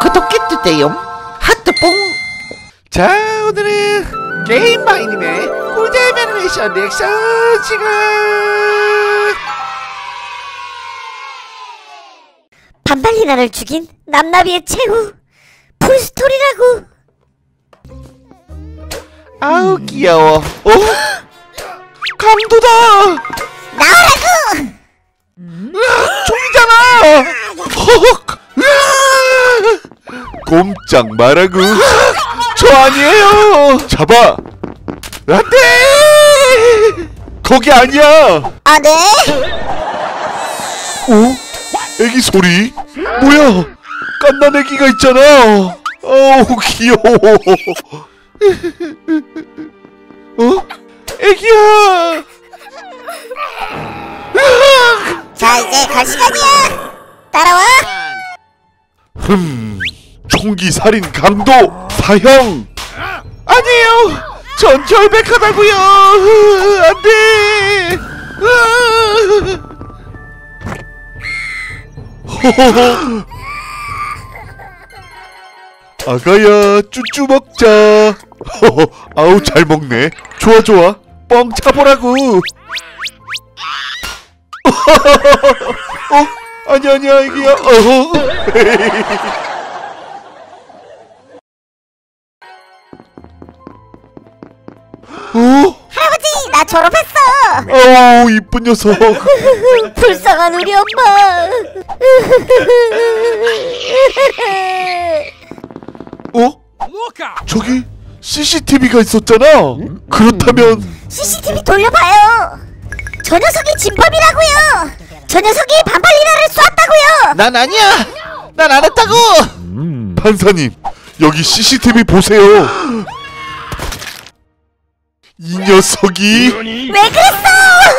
구독해주세요. 하트뽕. 자, 오늘은 게임마이님의 꿀잼 애니메이션 리액션 시간. 반발리나를 죽인 남나비의 최후 풀스토리라고. 아우 귀여워. 어? 강도다. 나오라고. 총이잖아. 헉. 꼼짝 말라고. 저 아니에요. 잡아. 안돼. 거기 아니야. 아, 네? 어? 애기 소리? 뭐야? 깐난 애기가 있잖아. 어우 귀여워. 어? 애기야. 자, 이제 갈 시간이야. 따라와. 총기 살인 강도 사형. 아니에요. 전 결백하다고요. 안돼. 아가야 쭈쭈 먹자. 아우 잘 먹네. 좋아 좋아. 뻥 차보라고. 아니야 이게야. 할아버지, 나 졸업했어. 어우 이쁜 녀석. 불쌍한 우리 엄마. 어? 저기 CCTV가 있었잖아. 그렇다면 CCTV 돌려봐요. 저 녀석이 진범이라고요. 저 녀석이 반발리나를 쏘았다고요. 난 아니야. 난 안 했다고. 판사님 여기 CCTV 보세요. 이 녀석이 왜 그랬어?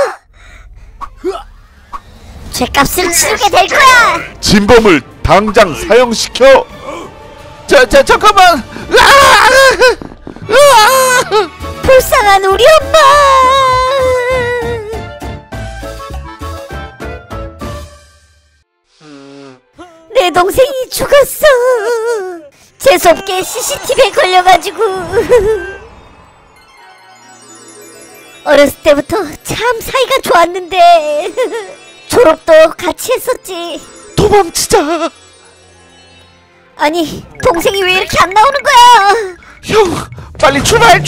죗값을 치르게 될 거야. 진범을 당장 사형시켜. 잠깐만. 불쌍한 우리 엄마. 내 동생이 죽었어. 재수없게 CCTV에 걸려가지고. 어렸을 때부터 참 사이가 좋았는데 졸업도 같이 했었지. 도망치자. 아니, 동생이 왜 이렇게 안 나오는 거야? 형 빨리 출발.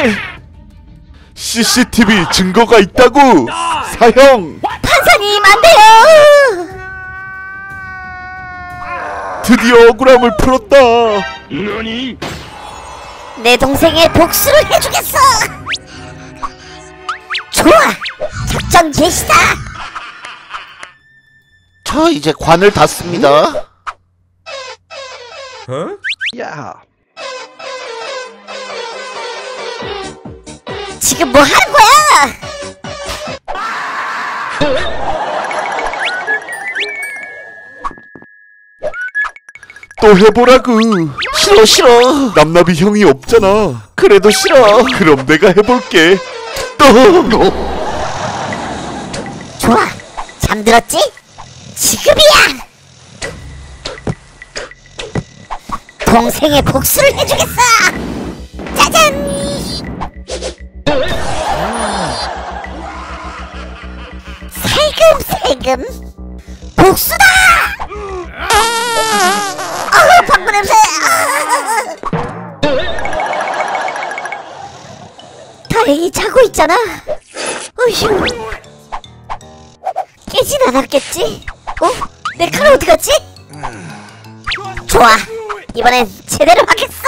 CCTV 증거가 있다고. 사형. 판사님, 안 돼요. 드디어 억울함을 풀었다. 내 동생의 복수를 해주겠어. 좋아, 작전 개시다. 저 이제 관을 닫습니다. 야. 지금 뭐 하는 거야? 또 해보라고. 싫어. 남나비 형이 없잖아. 그래도 싫어. 그럼 내가 해볼게. 또. 좋아, 잠들었지? 지금이야. 동생의 복수를 해주겠어. 짜잔. 세금 복수다. 방구 냄새. 다행히 자고 있잖아. 어휴. 깨진 않았겠지? 내 칼 어디 갔지? 좋아, 이번엔 제대로 하겠어.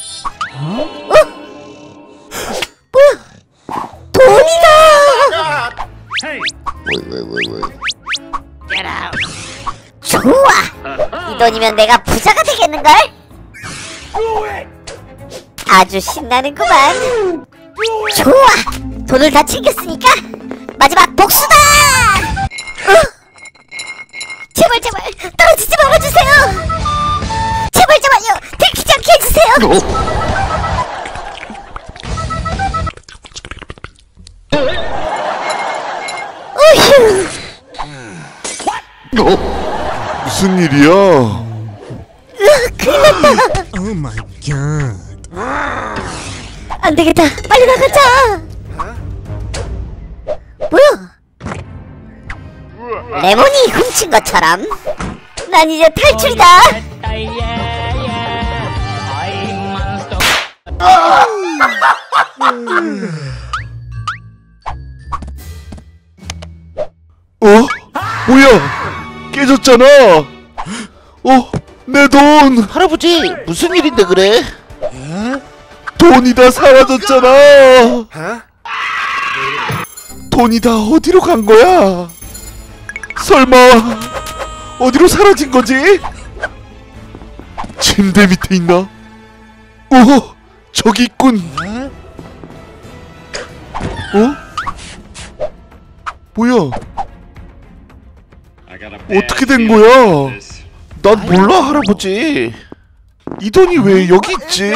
뭐야? 돈이다. 좋아, 이 돈이면 내가 부자가 되겠는걸? 아주 신나는구만. 좋아, 돈을 다 챙겼으니까 마지막 복수다. 제발 떨어지지 말아주세요. 제발요, 들키지 않게 해주세요. 어휴. 무슨 일이야? 큰일 났다. Oh my god. 안 되겠다. 빨리 나가자. 뭐야? 레몬이 훔친 것처럼 난 이제 탈출이다. 뭐야? 깨졌잖아. 내 돈. 할아버지 무슨 일인데 그래? 돈이 다 사라졌잖아. 돈이 다 어디로 간 거야? 설마 어디로 사라진 거지? 침대 밑에 있나? 저기 있군. 뭐야? 어떻게 된 거야? 난 몰라 할아버지. 이 돈이 왜 여기 있지?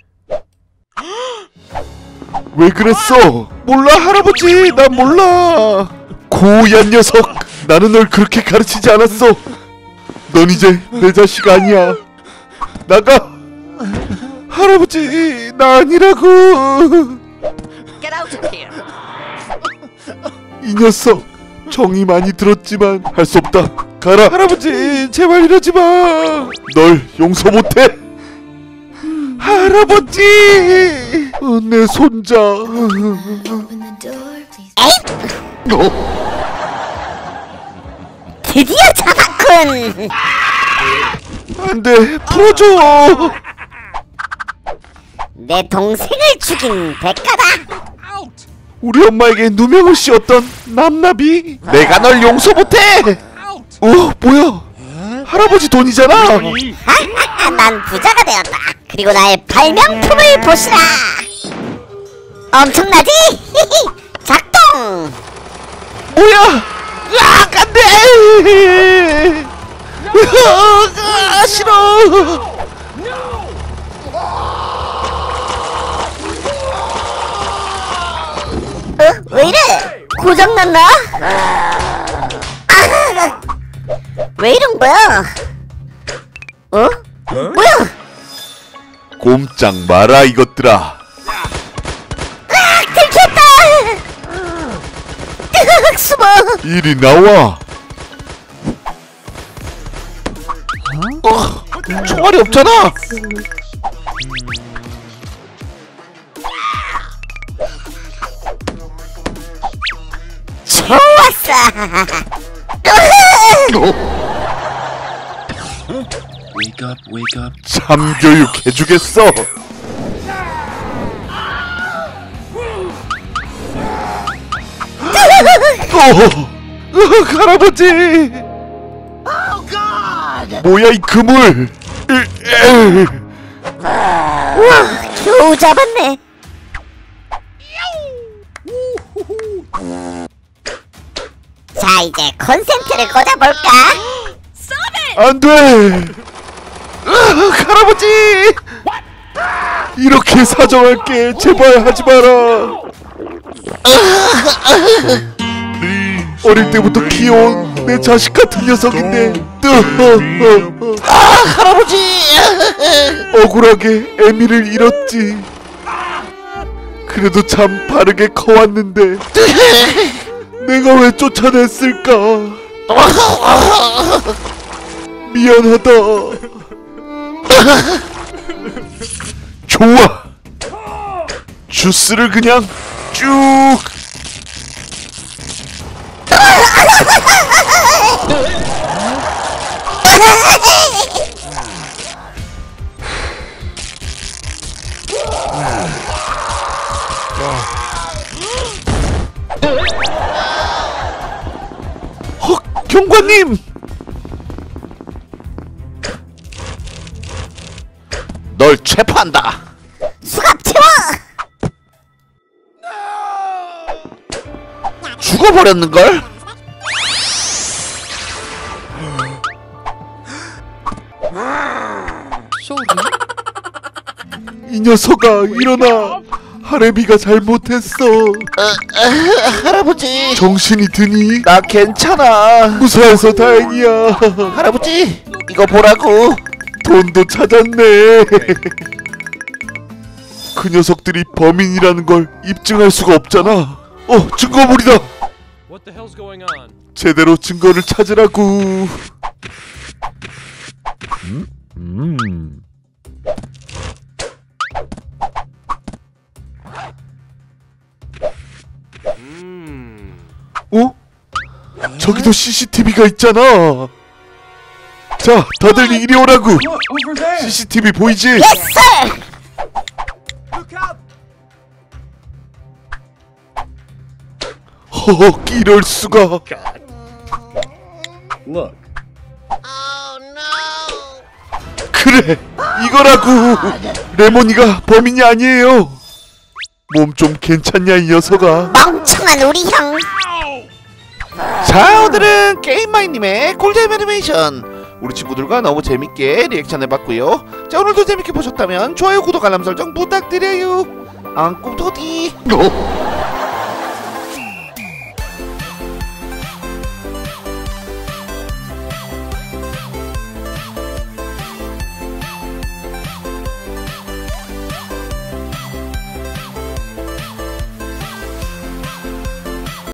왜 그랬어? 몰라 할아버지, 난 몰라. 고얀 녀석, 나는 널 그렇게 가르치지 않았어. 넌 이제 내 자식 아니야. 나가. 할아버지, 나 아니라고. 이 녀석 정이 많이 들었지만 할 수 없다. 가라. 할아버지, 제발 이러지 마. 널 용서 못해. 할아버지, 내 손자. 드디어 잡았군. 안돼, 풀어줘. 내 동생을 죽인 대가다. 우리 엄마에게 누명을 씌웠던 남나비. 내가 널 용서 못해. 뭐야? 할아버지 돈이잖아. 난 부자가 되었다. 그리고 나의 발명품을 보시라. 엄청나지? 작동. 뭐야? 안돼. 싫어. 왜 이래? 고장났나? 왜 이런 거야? 뭐야? 꼼짝 마라 이것들아. 들켰다. 숨어. 이리 나와. 총알이 없잖아. 좋았어. Wake up. 참교육 해주겠어. 할아버지. 뭐야 이 그물. 겨우 잡았네. 자, 이제 콘센트를 꽂아볼까? 안돼. 할아버지, 이렇게 사정할게. 제발 하지 마라. 어릴 때부터 키워온 내 자식 같은 녀석인데. 할아버지. 억울하게 애미를 잃었지. 그래도 참 바르게 커왔는데 내가 왜 쫓아냈을까. 미안하다. 좋아. 주스를 그냥 쭉. 경관님! 널 체포한다. 수갑 채워! 죽어버렸는걸? 이 녀석아, 일어나. 하레비가 잘못했어. 할아버지. 정신이 드니? 나 괜찮아. 무사해서 다행이야. 할아버지 이거 보라고. 돈도 찾았네. 그 녀석들이 범인이라는 걸 입증할 수가 없잖아. 증거물이다. What the hell's going on? 제대로 증거를 찾으라고. 저기도 CCTV가 있잖아. 자, 다들 이리 오라고. CCTV 보이지? 예스! 허허, 이럴 수가. 그래, 이거라고. 레몬이가 범인이 아니에요. 몸 좀 괜찮냐 이 녀석아. 멍청한 우리 형. 자, 오늘은 게임마이님의 꿀잼 애니메이션 우리 친구들과 너무 재밌게 리액션 해봤고요. 자, 오늘도 재밌게 보셨다면 좋아요, 구독, 알람 설정 부탁드려요. 안꿈토디.